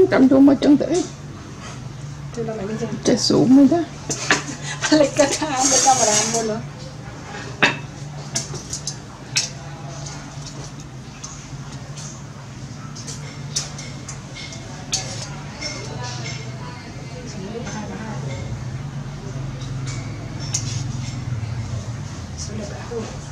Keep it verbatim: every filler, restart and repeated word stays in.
Trong chung mà chẳng thể chạy xuống rồi đó. Lấy cái thang với camera mua nữa. Sudah